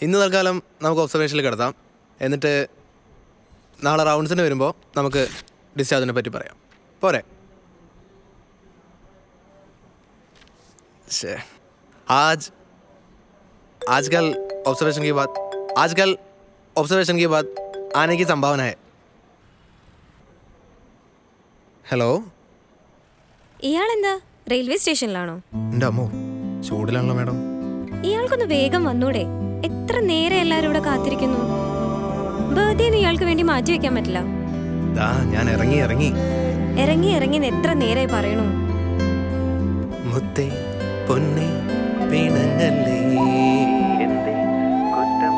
ഇന്ന് തൽക്കാലം നമുക്ക് ഒബ്സർവേഷനിൽ കിടത്താം. എന്നിട്ട് നാളെ റൗണ്ട്സിന് വരുമ്പോൾ നമുക്ക് ഡിസ്ചാർജിനെ പറ്റി പറയാം. പോരെ? आजकल ऑब्जर्वेशन की बात आने की संभावना है. ഹലോ, ഇയാളെന്താ റെയിൽവേ സ്റ്റേഷനിലാണോ? എൻ്റെ അമ്മോ, ചൂടിലാണല്ലോ മാഡം. ഇയാൾക്കൊന്ന് വേഗം വന്നൂടെ? എത്ര നേരം എല്ലാരും ഇവിടെ കാത്തിരിക്കുന്നു. ബർത്ത്ഡേ ഇയാൾക്ക് വേണ്ടി മാറ്റി വെക്കാൻ പറ്റില്ല. ഞാൻ ഇറങ്ങി എത്ര നേരമായി പറയണു. മുത്തേ പൊന്നേ പിണങ്ങല്ലേ എന്തേ കുറ്റം.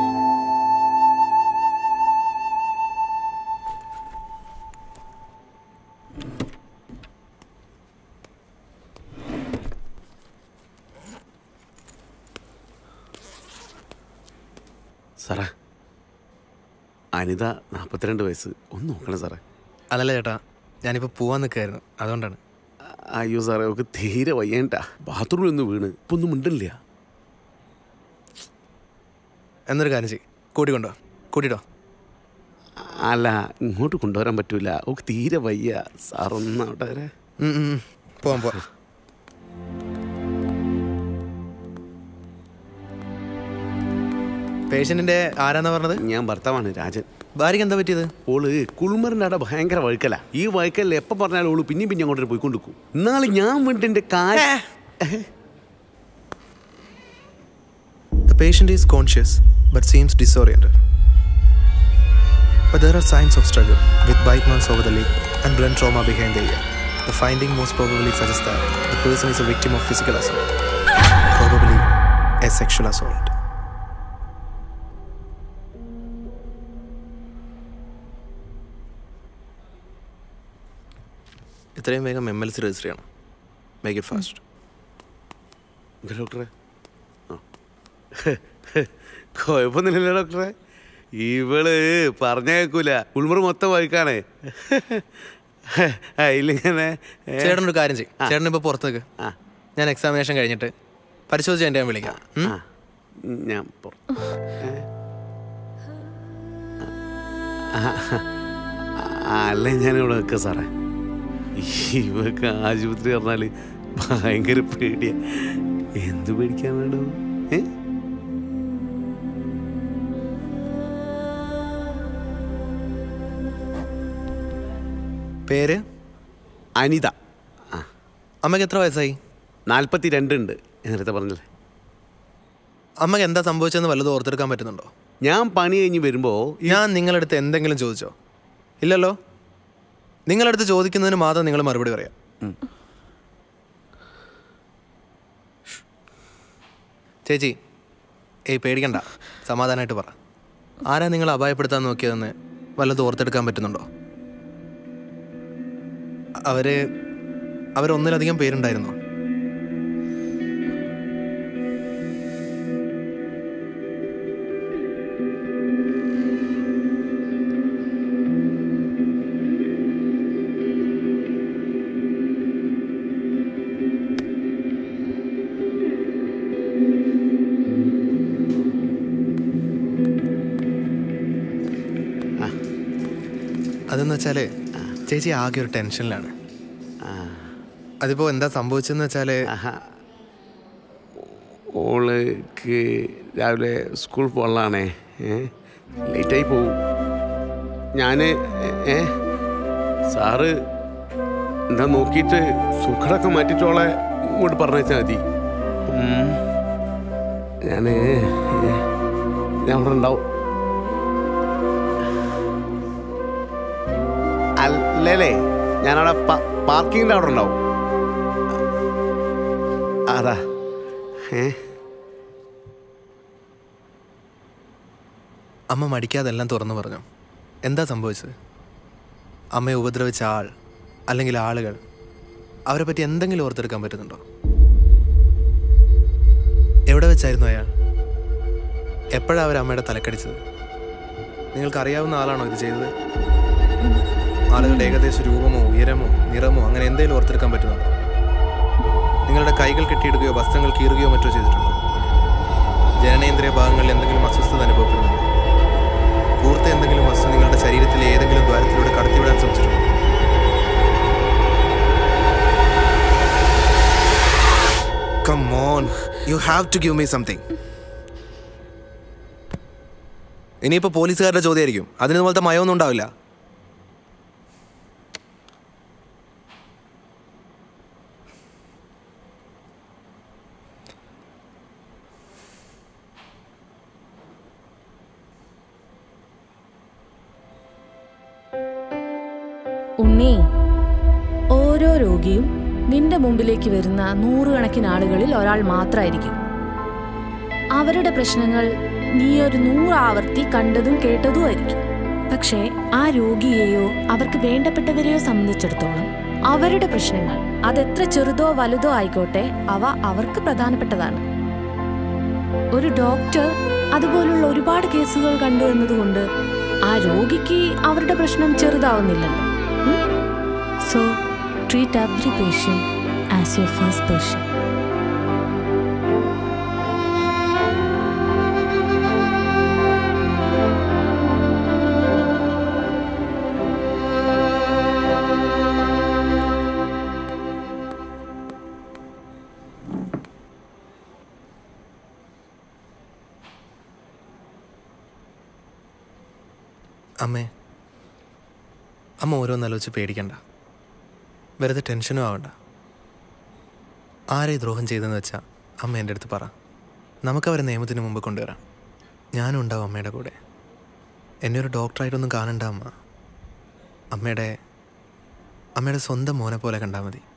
സാറേ, അനിത 42 വയസ്സ്. ഒന്ന് നോക്കണം സാറേ. അതല്ല ചേട്ടാ, ഞാനിപ്പോൾ പോവാൻ നിൽക്കായിരുന്നു, അതുകൊണ്ടാണ്. അയ്യോ സാറേ, ഒക്കെ തീരെ വയ്യണ്ടാ. ബാത്റൂമിൽ ഒന്ന് വീണ് ഇപ്പൊ ഒന്നും മിണ്ടില്ല. എന്നൊരു കാര്യം ചെയ്യും, കൂട്ടിട്ടോ. അല്ല, ഇങ്ങോട്ട് കൊണ്ടുവരാൻ പറ്റൂല. ഒക്കെ തീരെ വയ്യ. സാറൊന്നും അവിടെ വരെ. പോവാം. പേഷ്യന്റിന്റെ ആരാന്നാ പറഞ്ഞത്? ഞാൻ ഭർത്താവാണ്, രാജൻ. ഭാര്യക്ക് എന്താ പറ്റിയത്? ഓള് കുളിമറിൻ്റെ അവിടെ ഭയങ്കര വഴുക്കല. ഈ വഴുക്കലിൽ എപ്പോൾ പറഞ്ഞാലും ഓള് പിന്നെയും അങ്ങോട്ട് പോയിക്കൊണ്ടിരിക്കും. എന്നാള് ഞാൻ വീട്ടിൻ്റെ The patient is conscious but seems disoriented. But there are signs of struggle with bite marks over the lip and blunt trauma behind the ear. The finding most probably suggests that the person is a victim of physical assault, probably a sexual assault. ഇത്രയും വേഗം MLC register ചെയ്യണം. Make it fast. ഡോക്ടറെ, കുഴപ്പമൊന്നുമില്ലല്ലോ ഡോക്ടറെ. ഇവള് പറഞ്ഞ കേൾക്കൂല. ഉൾമുറ മൊത്തം വഴിക്കാണേ. ഇല്ലിങ്ങനെ. ചേട്ടനൊരു കാര്യം ചെയ്യും, ചേട്ടൻ ഇപ്പോൾ പുറത്തേക്ക്. ഞാൻ എക്സാമിനേഷൻ കഴിഞ്ഞിട്ട് പരിശോധിച്ച് എൻ്റെ ഞാൻ വിളിക്കാം. ഞാൻ അല്ല, ഞാനിവിടെ വെക്കാം സാറേ. ഇവക്ക് ആശുപത്രി പറഞ്ഞാൽ ഭയങ്കര പേടിയാ. എന്ത് പേടിക്കാൻ വേണ്ടോ? പേര്? അനിത. അമ്മയ്ക്ക് എത്ര വയസ്സായി? 42 ഉണ്ട്. നേരത്തെ പറഞ്ഞല്ലേ. അമ്മയ്ക്ക് എന്താ സംഭവിച്ചതെന്ന് വല്ലതും ഓർത്തെടുക്കാൻ പറ്റുന്നുണ്ടോ? ഞാൻ പണി കഴിഞ്ഞ് വരുമ്പോൾ ഞാൻ നിങ്ങളടുത്ത് എന്തെങ്കിലും ചോദിച്ചോ? ഇല്ലല്ലോ. നിങ്ങളടുത്ത് ചോദിക്കുന്നതിന് മാത്രം നിങ്ങൾ മറുപടി പറയാം. ചേച്ചി, പേടിക്കണ്ട, സമാധാനമായിട്ട് പറ. ആരാ നിങ്ങൾ അപായപ്പെടുത്താൻ നോക്കിയതെന്ന് വല്ലതും ഓർത്തെടുക്കാൻ പറ്റുന്നുണ്ടോ? അവരൊന്നിലധികം പേരുണ്ടായിരുന്നോ? അതെന്ന് വെച്ചാൽ ചേച്ചി ആകെ ഒരു ടെൻഷനിലാണ്. അതിപ്പോൾ എന്താ സംഭവിച്ചതെന്ന് വെച്ചാൽ, ഓൾക്ക് രാവിലെ സ്കൂൾ പോകാനാണേ. ലേറ്റായി പോവും. ഞാൻ സാറ് എന്താ നോക്കിയിട്ട് സുഖടൊക്കെ മാറ്റിയിട്ടോളെ ഇങ്ങോട്ട് പറഞ്ഞാൽ മതി. ഞാൻ അവിടെ ഉണ്ടാവും. അല്ലേ, ഞാനവിടെ പാർക്കിങ്ങിൻ്റെ അവിടെ ഉണ്ടാവും. അതാ. അമ്മ മടിക്കാതെല്ലാം തുറന്നു പറഞ്ഞു. എന്താ സംഭവിച്ചത്? അമ്മയെ ഉപദ്രവിച്ച ആൾ അല്ലെങ്കിൽ ആളുകൾ, അവരെ പറ്റി എന്തെങ്കിലും ഓർത്തെടുക്കാൻ പറ്റുന്നുണ്ടോ? എവിടെ വെച്ചായിരുന്നു അയാൾ? എപ്പോഴാണ് അവർ അമ്മയുടെ തലക്കടിച്ചത്? നിങ്ങൾക്കറിയാവുന്ന ആളാണോ ഇത് ചെയ്തത്? ആളുകളുടെ ഏകദേശ രൂപമോ ഉയരമോ നിറമോ അങ്ങനെ എന്തെങ്കിലും ഓർത്തെടുക്കാൻ പറ്റുന്നുണ്ടോ? നിങ്ങളുടെ കൈകൾ കെട്ടിയിടുകയോ വസ്ത്രങ്ങൾ കീറുകയോ മറ്റോ ചെയ്തിട്ടുണ്ടോ? ജനനേന്ദ്രിയ ഭാഗങ്ങളിൽ എന്തെങ്കിലും അസ്വസ്ഥത അനുഭവപ്പെടുന്നുണ്ടോ? കൂർത്ത എന്തെങ്കിലും വസ്തു നിങ്ങളുടെ ശരീരത്തിലെ ഏതെങ്കിലും ദ്വാരത്തിലൂടെ കടത്തിവിടാൻ ശ്രമിച്ചിട്ടുണ്ടോ? Come on, you have to give me something. ഇനിയിപ്പോൾ പോലീസുകാരുടെ ചോദ്യമായിരിക്കും. അതിന് പോലത്തെ മയമൊന്നും ഉണ്ടാവില്ല. ഉണ്ണി, ഓരോ രോഗിയും നിന്റെ മുമ്പിലേക്ക് വരുന്ന നൂറുകണക്കിന് ആളുകളിൽ ഒരാൾ മാത്രമായിരിക്കും. അവരുടെ പ്രശ്നങ്ങൾ നീ ഒരു 100 ആവർത്തി കണ്ടതും കേട്ടതുമായിരിക്കും. പക്ഷേ ആ രോഗിയെയോ അവർക്ക് വേണ്ടപ്പെട്ടവരെയോ സംബന്ധിച്ചിടത്തോളം അവരുടെ പ്രശ്നങ്ങൾ അതെത്ര ചെറുതോ വലുതോ ആയിക്കോട്ടെ, അവ അവർക്ക് പ്രധാനപ്പെട്ടതാണ്. ഒരു ഡോക്ടർ അതുപോലുള്ള ഒരുപാട് കേസുകൾ കണ്ടു എന്നതുകൊണ്ട് ആ രോഗിക്ക് അവരുടെ പ്രശ്നം ചെറുതാവുന്നില്ലല്ലോ. So, treat every patient as your first patient. അമ്മ ഓരോന്നാലോചിച്ച് പേടിക്കണ്ട. വെറുതെ ടെൻഷനും ആവണ്ട. ആരെ ദ്രോഹം ചെയ്തെന്ന് വെച്ചാൽ അമ്മ എൻ്റെ അടുത്ത് പറ. നമുക്കവരെ നിയമത്തിന് മുമ്പ് കൊണ്ടുവരാം. ഞാനും ഉണ്ടാവും അമ്മയുടെ കൂടെ. എന്നെ ഒരു ഡോക്ടറായിട്ടൊന്നും കാണണ്ട അമ്മ. അമ്മയുടെ സ്വന്തം മോനെ പോലെ കണ്ടാൽ മതി.